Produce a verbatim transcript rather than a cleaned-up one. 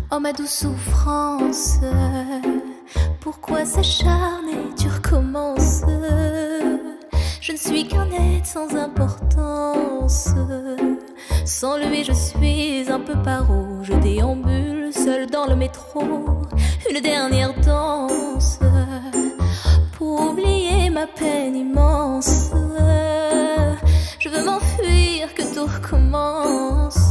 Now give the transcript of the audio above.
Oh ma douce souffrance, pourquoi s'acharner, tu recommences? Je ne suis qu'un être sans importance. Sans lui je suis un peu paro. Je déambule seul dans le métro. Une dernière danse pour oublier ma peine immense. Je veux m'enfuir, que tout recommence.